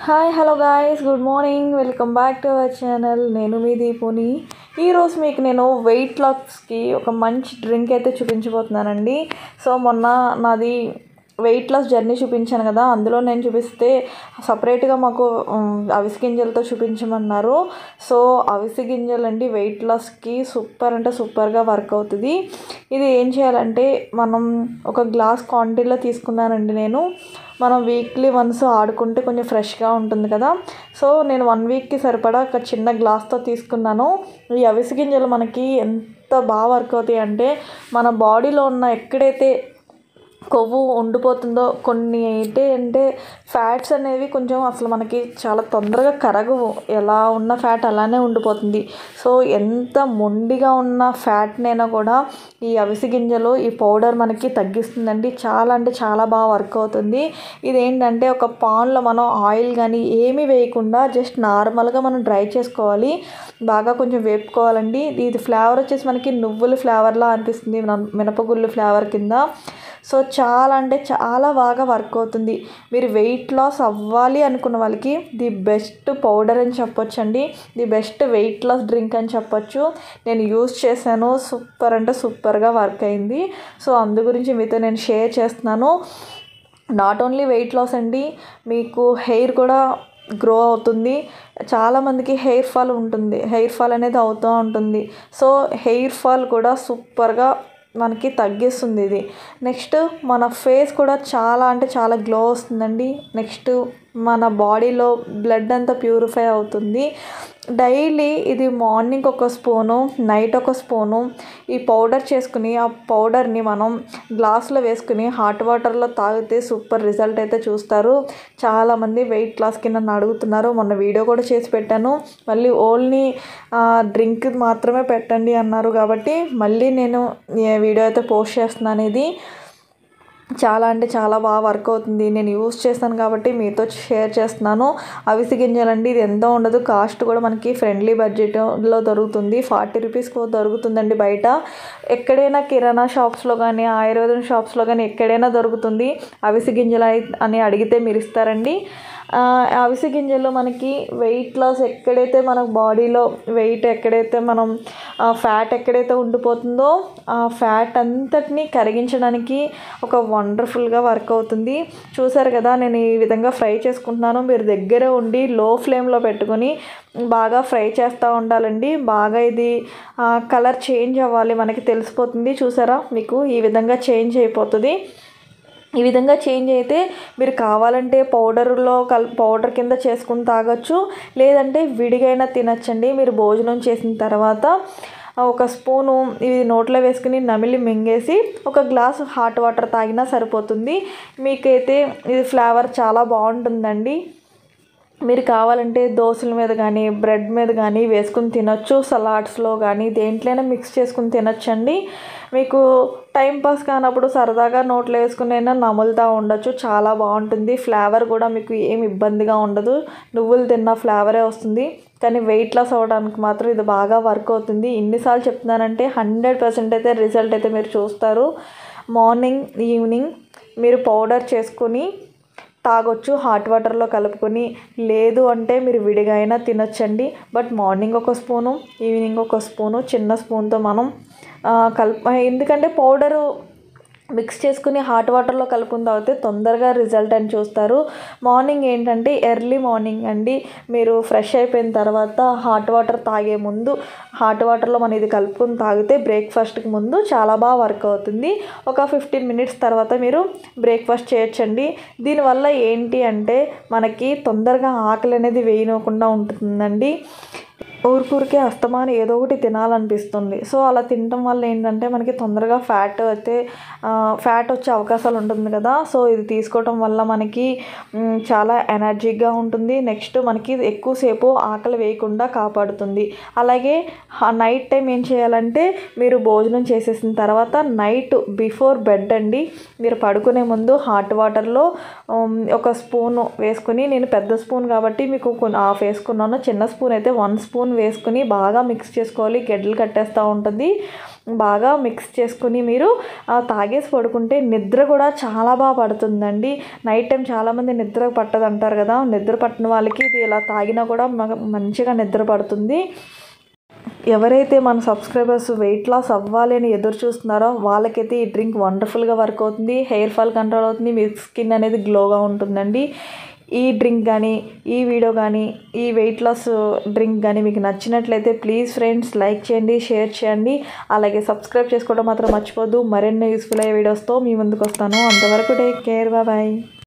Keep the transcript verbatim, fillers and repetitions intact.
Hi hello guys, good morning. Welcome back to our channel. నేను మీ దీపుని. ఈరోజు మీకు నేను వెయిట్ లాస్కి ఒక మంచి డ్రింక్ అయితే చూపించబోతున్నానండి. సో మొన్న నాది వెయిట్ లాస్ జర్నీ చూపించాను కదా, అందులో నేను చూపిస్తే సపరేట్గా మాకు అవిసె గింజలతో చూపించమన్నారు. సో అవిసె గింజలు అండి వెయిట్ లాస్కి సూపర్ అంటే సూపర్గా వర్క్ అవుతుంది. ఇది ఏం చేయాలంటే మనం ఒక గ్లాస్ క్వాంటిటీలో తీసుకున్నానండి. నేను మనం వీక్లీ వన్స్ ఆడుకుంటే కొంచెం ఫ్రెష్గా ఉంటుంది కదా. సో నేను వన్ వీక్కి సరిపడా ఒక చిన్న గ్లాస్తో తీసుకున్నాను. ఈ అవిసె గింజలు మనకి ఎంత బాగా వర్క్ అవుతాయి అంటే మన బాడీలో ఉన్న ఎక్కడైతే కొవ్వు ఉండిపోతుందో, కొన్ని అయితే అంటే ఫ్యాట్స్ అనేవి కొంచెం అసలు మనకి చాలా తొందరగా కరగవు, ఎలా ఉన్న ఫ్యాట్ అలానే ఉండిపోతుంది. సో ఎంత మొండిగా ఉన్న ఫ్యాట్నైనా కూడా ఈ అవిసె గింజలు ఈ పౌడర్ మనకి తగ్గిస్తుందండి. చాలా అంటే చాలా బాగా వర్క్ అవుతుంది. ఇదేంటంటే ఒక పాన్లో మనం ఆయిల్ కానీ ఏమీ వేయకుండా జస్ట్ నార్మల్గా మనం డ్రై చేసుకోవాలి, బాగా కొంచెం వేపుకోవాలండి. ఇది ఫ్లేవర్ వచ్చేసి మనకి నువ్వుల ఫ్లేవర్లా అనిపిస్తుంది, మినపగుళ్ళు ఫ్లేవర్ కింద. సో చాలా అంటే చాలా బాగా వర్క్ అవుతుంది. మీరు వెయిట్ లాస్ అవ్వాలి అనుకున్న వాళ్ళకి ది బెస్ట్ పౌడర్ అని చెప్పొచ్చు అండి, the best weight loss drink అని చెప్పొచ్చు. నేను యూస్ చేశాను, సూపర్ అంటే సూపర్గా వర్క్ అయింది. సో అందు గురించి మీతో నేను షేర్ చేస్తున్నాను. నాట్ ఓన్లీ వెయిట్ లాస్ అండి, మీకు హెయిర్ కూడా గ్రో అవుతుంది. చాలామందికి హెయిర్ ఫాల్ ఉంటుంది, హెయిర్ ఫాల్ అనేది అవుతూ ఉంటుంది. సో హెయిర్ ఫాల్ కూడా సూపర్గా మనకి తగ్గిస్తుంది ఇది. నెక్స్ట్ మన ఫేస్ కూడా చాలా అంటే చాలా గ్లో వస్తుందండి. నెక్స్ట్ మన బాడీలో బ్లడ్ అంతా ప్యూరిఫై అవుతుంది. డైలీ ఇది మార్నింగ్ ఒక స్పూను, నైట్ ఒక స్పూను ఈ పౌడర్ చేసుకుని ఆ పౌడర్ని మనం గ్లాస్లో వేసుకుని హాట్ వాటర్లో తాగితే సూపర్ రిజల్ట్ అయితే చూస్తారు. చాలామంది వెయిట్ లాస్కి నన్ను అడుగుతున్నారు, మొన్న వీడియో కూడా చేసి పెట్టాను. మళ్ళీ ఓన్లీ డ్రింక్ మాత్రమే పెట్టండి అన్నారు, కాబట్టి మళ్ళీ నేను వీడియో అయితే పోస్ట్ చేస్తున్నాను. ఇది చాలా అంటే చాలా బాగా వర్క్ అవుతుంది. నేను యూస్ చేస్తాను కాబట్టి మీతో షేర్ చేస్తున్నాను. అవిసె గింజలండి, ఇది ఎంతో ఉండదు, కాస్ట్ కూడా మనకి ఫ్రెండ్లీ బడ్జెట్లో దొరుకుతుంది. ఫార్టీ రూపీస్కి దొరుకుతుందండి బయట. ఎక్కడైనా కిరాణా షాప్స్లో కానీ ఆయుర్వేదం షాప్స్లో కానీ ఎక్కడైనా దొరుకుతుంది. అవిసె గింజలు అని అడిగితే మీరు ఇస్తారండి. అవిసె గింజలు మనకి వెయిట్ లాస్, ఎక్కడైతే మన బాడీలో వెయిట్ ఎక్కడైతే మనం ఫ్యాట్ ఎక్కడైతే ఉండిపోతుందో ఆ ఫ్యాట్ అంతటినీ కరిగించడానికి ఒక వండర్ఫుల్గా వర్క్ అవుతుంది. చూసారు కదా, నేను ఈ విధంగా ఫ్రై చేసుకుంటున్నాను. మీరు దగ్గర ఉండి లో ఫ్లేమ్లో పెట్టుకొని బాగా ఫ్రై చేస్తూ ఉండాలండి. బాగా ఇది కలర్ చేంజ్ అవ్వాలి, మనకి తెలిసిపోతుంది. చూసారా, మీకు ఈ విధంగా చేంజ్ అయిపోతుంది. ఈ విధంగా చేంజ్ అయితే మీరు కావాలంటే పౌడర్లో కల్ పౌడర్ కింద చేసుకుని తాగొచ్చు, లేదంటే విడిగైనా తినచ్చండి. మీరు భోజనం చేసిన తర్వాత ఒక స్పూను ఇది నోట్లో వేసుకుని నమిలి మింగేసి ఒక గ్లాసు హాట్ వాటర్ తాగినా సరిపోతుంది. మీకైతే ఇది ఫ్లేవర్ చాలా బాగుంటుందండి. మీరు కావాలంటే దోశల మీద కానీ బ్రెడ్ మీద కానీ వేసుకుని తినొచ్చు, సలాడ్స్లో కానీ దేంట్లోనే మిక్స్ చేసుకుని తినొచ్చండి. మీకు టైంపాస్ కానప్పుడు సరదాగా నోట్లో వేసుకునైనా నములుతూ ఉండొచ్చు, చాలా బాగుంటుంది. ఫ్లేవర్ కూడా మీకు ఏమి ఇబ్బందిగా ఉండదు, నువ్వులు తిన్న ఫ్లేవరే వస్తుంది. కానీ వెయిట్ లాస్ అవ్వడానికి మాత్రం ఇది బాగా వర్క్ అవుతుంది. ఇన్నిసార్లు చెప్తున్నానంటే హండ్రెడ్ పర్సెంట్ అయితే రిజల్ట్ అయితే మీరు చూస్తారు. మార్నింగ్ ఈవినింగ్ మీరు పౌడర్ చేసుకొని తాగొచ్చు, హాట్ వాటర్లో కలుపుకొని. లేదు అంటే మీరు విడిగా అయినా తినొచ్చండి. బట్ మార్నింగ్ ఒక స్పూను, ఈవినింగ్ ఒక స్పూను చిన్న స్పూన్తో మనం కలుపు, ఎందుకంటే పౌడరు మిక్స్ చేసుకుని హాట్ వాటర్లో కలుపుకుని తాగితే తొందరగా రిజల్ట్ అని చూస్తారు. మార్నింగ్ ఏంటంటే ఎర్లీ మార్నింగ్ అండి, మీరు ఫ్రెష్ అయిపోయిన తర్వాత హాట్ వాటర్ తాగే ముందు హాట్ వాటర్లో మనం ఇది కలుపుకొని తాగితే బ్రేక్ఫాస్ట్కి ముందు చాలా బాగా వర్క్ అవుతుంది. ఒక ఫిఫ్టీన్ మినిట్స్ తర్వాత మీరు బ్రేక్ఫాస్ట్ చేయొచ్చండి. దీనివల్ల ఏంటి అంటే మనకి తొందరగా ఆకలి అనేది వేయనకుండా ఉంటుందండి. ఊరికూరికే అస్తమానం ఏదో ఒకటి తినాలనిపిస్తుంది. సో అలా తినటం వల్ల ఏంటంటే మనకి తొందరగా ఫ్యాట్ అయితే ఫ్యాట్ వచ్చే అవకాశాలు ఉంటుంది కదా. సో ఇది తీసుకోవటం వల్ల మనకి చాలా ఎనర్జీగా ఉంటుంది. నెక్స్ట్ మనకి ఎక్కువసేపు ఆకలి వేయకుండా కాపాడుతుంది. అలాగే నైట్ టైం ఏం చేయాలంటే మీరు భోజనం చేసేసిన తర్వాత నైట్ బిఫోర్ బెడ్ అండి, మీరు పడుకునే ముందు హాట్ వాటర్లో ఒక స్పూన్ వేసుకుని, నేను పెద్ద స్పూన్ కాబట్టి మీకు హాఫ్ వేసుకున్నాను, చిన్న స్పూన్ అయితే వన్ స్పూన్ స్పూన్ వేసుకుని బాగా మిక్స్ చేసుకోవాలి. గెడ్డలు కట్టేస్తూ ఉంటుంది. బాగా మిక్స్ చేసుకుని మీరు తాగేసి పడుకుంటే నిద్ర కూడా చాలా బాగా పడుతుందండి. నైట్ టైం చాలామంది నిద్ర పట్టదు అంటారు కదా, నిద్ర పట్టిన వాళ్ళకి ఇది ఇలా తాగినా కూడా మంచిగా నిద్ర పడుతుంది. ఎవరైతే మన సబ్స్క్రైబర్స్ వెయిట్ లాస్ అవ్వాలి అని ఎదురు చూస్తున్నారో వాళ్ళకైతే ఈ డ్రింక్ వండర్ఫుల్గా వర్క్ అవుతుంది. హెయిర్ ఫాల్ కంట్రోల్ అవుతుంది. మీ స్కిన్ అనేది గ్లోగా ఉంటుందండి. ఈ డ్రింక్ కానీ ఈ వీడియో కానీ ఈ వెయిట్ లాస్ డ్రింక్ కానీ మీకు నచ్చినట్లయితే ప్లీజ్ ఫ్రెండ్స్ లైక్ చేయండి, షేర్ చేయండి, అలాగే సబ్స్క్రైబ్ చేసుకోవడం మాత్రం మర్చిపోద్దు. మరిన్ని యూస్ఫుల్ అయ్యే వీడియోస్తో మీ ముందుకు వస్తాను. అంతవరకు టేక్ కేర్, బాయ్.